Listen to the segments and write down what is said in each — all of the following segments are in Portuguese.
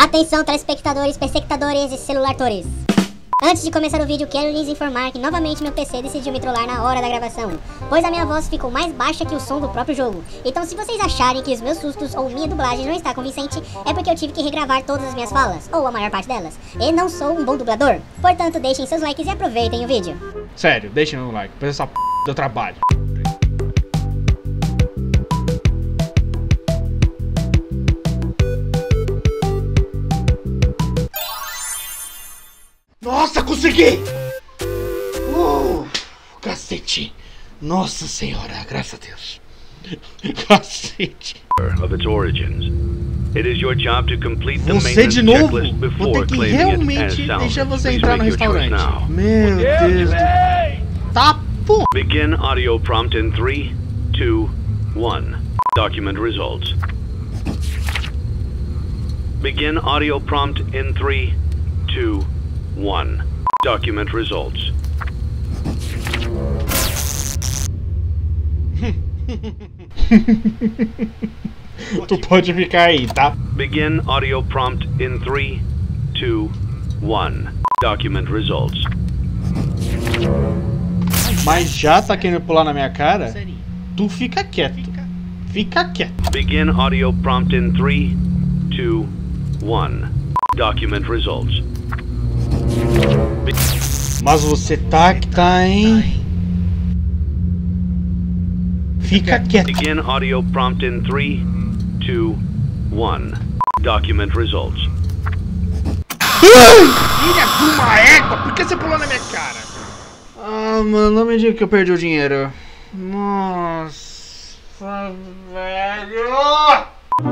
Atenção, telespectadores, perspectadores e celulartores. Antes de começar o vídeo, quero lhes informar que novamente meu PC decidiu me trollar na hora da gravação, pois a minha voz ficou mais baixa que o som do próprio jogo. Então se vocês acharem que os meus sustos ou minha dublagem não está convincente, é porque eu tive que regravar todas as minhas falas, ou a maior parte delas, e não sou um bom dublador. Portanto, deixem seus likes e aproveitem o vídeo. Sério, deixem um like, pois essa p deu trabalho. Nossa, consegui! Cacete! Nossa senhora, graças a Deus! Cacete! Of its origins. It is your job to complete the Você de maintenance novo? checklist Vou before ter que claiming it as realmente salvage. deixar você Please entrar no make your choice restaurante. now. Meu Deus do... Tá, pô! Begin audio prompt in 3, 2, 1. Document results. Begin audio prompt in 3, 2, 1. Document results. Tu pode ficar aí, tá? Begin audio prompt in 3, 2, 1. Document results. Mas já tá querendo pular na minha cara? Tu fica quieto. Fica quieto. Begin audio prompt in 3, 2, 1. Document results. Mas você tá que tá, hein? Fica quieto. Begin audio prompt in 3, 2, 1. Document results. Filha de uma égua, por que você pulou na minha cara? Ah, mano, não me diga que eu perdi o dinheiro. Nossa, velho!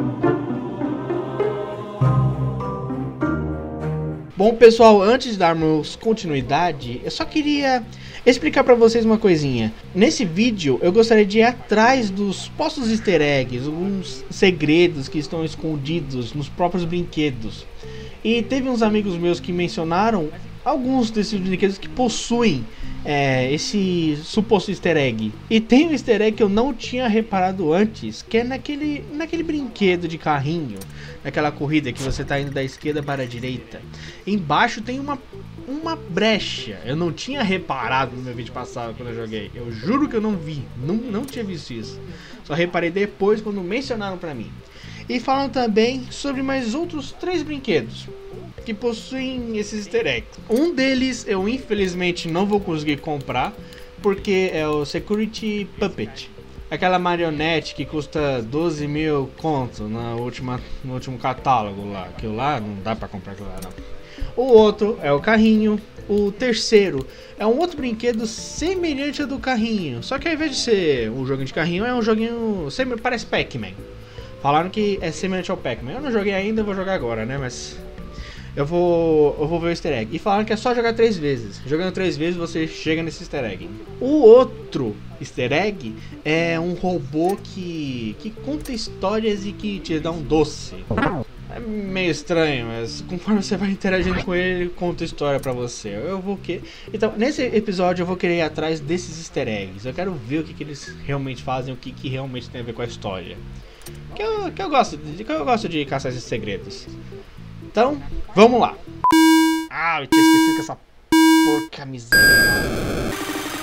Bom, pessoal, antes de darmos continuidade, eu só queria explicar pra vocês uma coisinha. Nesse vídeo, eu gostaria de ir atrás dos postos easter eggs, alguns segredos que estão escondidos nos próprios brinquedos. E teve uns amigos meus que mencionaram alguns desses brinquedos que possuem esse suposto easter egg. E tem um easter egg que eu não tinha reparado antes, que é naquele brinquedo de carrinho, naquela corrida que você tá indo da esquerda para a direita. Embaixo tem uma brecha. Eu não tinha reparado no meu vídeo passado quando eu joguei. Eu juro que eu não vi, não tinha visto isso. Só reparei depois quando mencionaram pra mim. E falam também sobre mais outros 3 brinquedos que possuem esses easter eggs. Um deles eu infelizmente não vou conseguir comprar, porque é o Security Puppet. Aquela marionete que custa 12 mil conto no último catálogo lá. Aquilo lá não dá pra comprar aquilo lá, não. O outro é o carrinho. O terceiro é um outro brinquedo semelhante ao do carrinho, só que ao invés de ser um joguinho de carrinho, é um joguinho... parece Pac-Man. Falaram que é semelhante ao Pac-Man. Eu não joguei ainda, eu vou jogar agora, né? Mas eu vou ver o easter egg. E falaram que é só jogar 3 vezes. Jogando 3 vezes você chega nesse easter egg. O outro easter egg é um robô que conta histórias e que te dá um doce. É meio estranho, mas conforme você vai interagindo com ele, ele conta história pra você. Então, nesse episódio eu vou querer ir atrás desses easter eggs. Eu quero ver o que eles realmente fazem, o que realmente tem a ver com a história. Que eu gosto de caçar esses segredos. Então, vamos lá. Ah, eu tinha esquecido que essa porca miséria.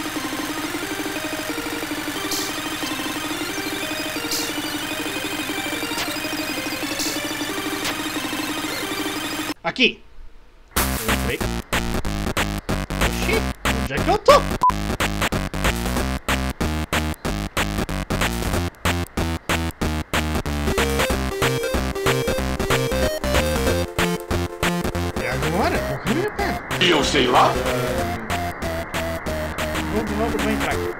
Aqui. Oxi, onde é que eu tô? E eu sei lá. Vamos entrar aqui.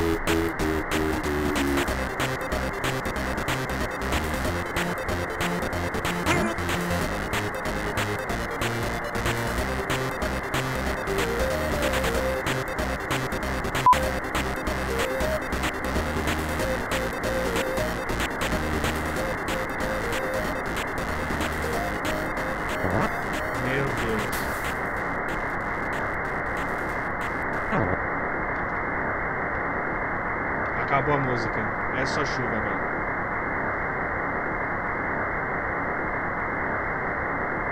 Meu Deus. Acabou a música. É só chuva agora.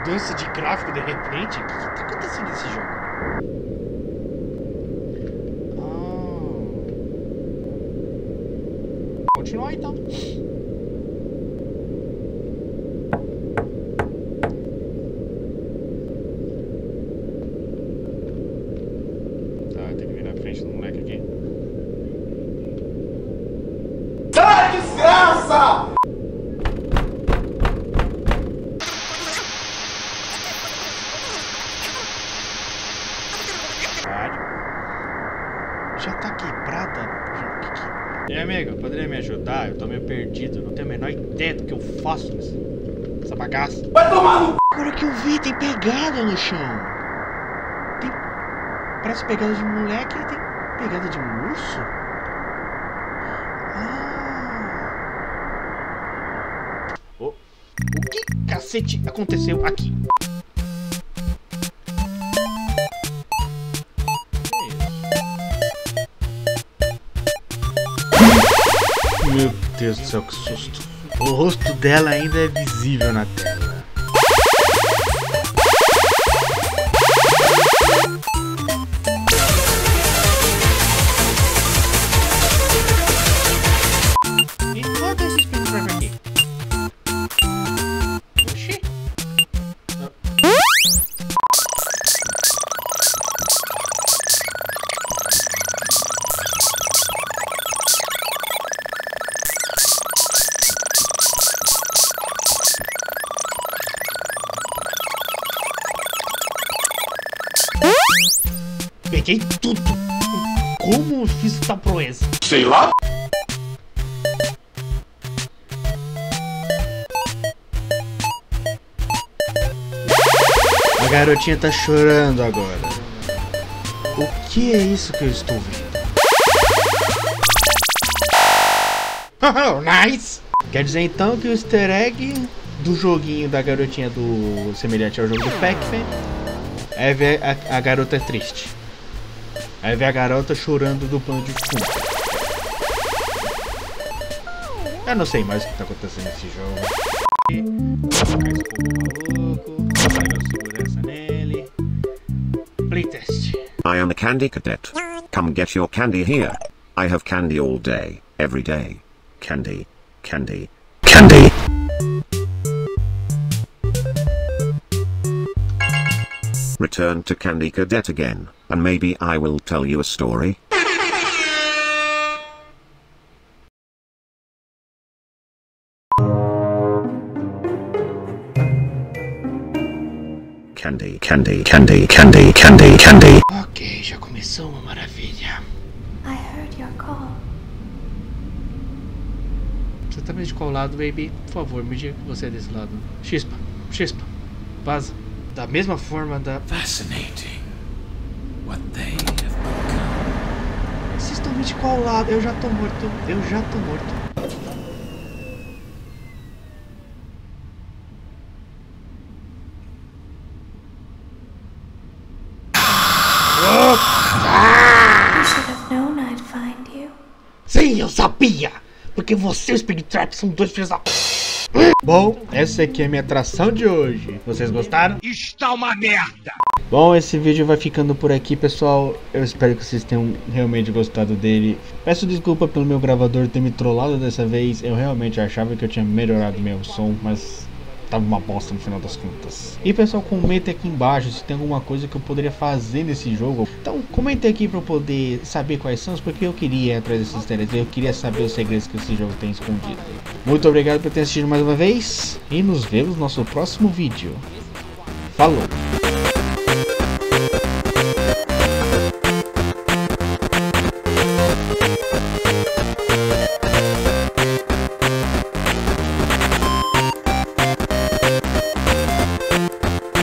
mudança de gráfico de repente? O que tá acontecendo nesse jogo? Continuar então. Tá, tem que vir na frente do moleque aqui. Sai, desgraça! Já tá quebrada. E aí, amigo, poderia me ajudar? Eu tô meio perdido, não tenho a menor ideia do que eu faço nessa bagaça. Vai tomar no... Agora que eu vi, tem pegada no chão. Tem... Parece pegada de moleque e tem pegada de urso. O que cacete aconteceu aqui? Meu Deus do céu, que susto. O rosto dela ainda é visível na tela. E quanto é esse Springtrap aqui? Oxi. Peguei tudo. Como eu fiz essa proeza? Sei lá. A garotinha tá chorando agora. O que é isso que eu estou vendo? Oh, nice! Quer dizer então que o easter egg do joguinho da garotinha do semelhante ao jogo do Pac-Man é ver a garota triste. É ver a garota chorando do plano de fundo. Eu não sei mais o que tá acontecendo nesse jogo. Vou colocar esse fogo maluco. Vou pegar segurança nele. Playtest. I am a candy cadet. Come get your candy here. I have candy all day, every day. Candy, candy, candy. Return to Candy Cadet again, and maybe I will tell you a story. Candy, candy, candy, candy, candy, candy. Ok, já começou uma maravilha. I heard your call. Você tá de qual lado, baby? Por favor, me diga que você é desse lado. Chispa, chispa, vaza. Da mesma forma da... Fascinating what they have become. Vocês estão de qual lado? Eu já tô morto. Eu já tô morto. You should have known I'd find you. Sim, eu sabia! Porque você e o Springtrap são dois filhos da... Bom, essa aqui é a minha atração de hoje. Vocês gostaram? Está uma merda! Bom, esse vídeo vai ficando por aqui, pessoal. Eu espero que vocês tenham realmente gostado dele. Peço desculpa pelo meu gravador ter me trollado dessa vez. Eu realmente achava que eu tinha melhorado meu som, mas tava uma bosta no final das contas. E pessoal, comentem aqui embaixo se tem alguma coisa que eu poderia fazer nesse jogo. Então comentem aqui pra eu poder saber quais são, porque eu queria ir atrás desses easter eggs. Eu queria saber os segredos que esse jogo tem escondido. Muito obrigado por ter assistido mais uma vez. E nos vemos no nosso próximo vídeo. Falou!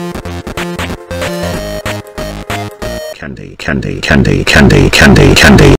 Candy, candy, candy, candy, candy, candy.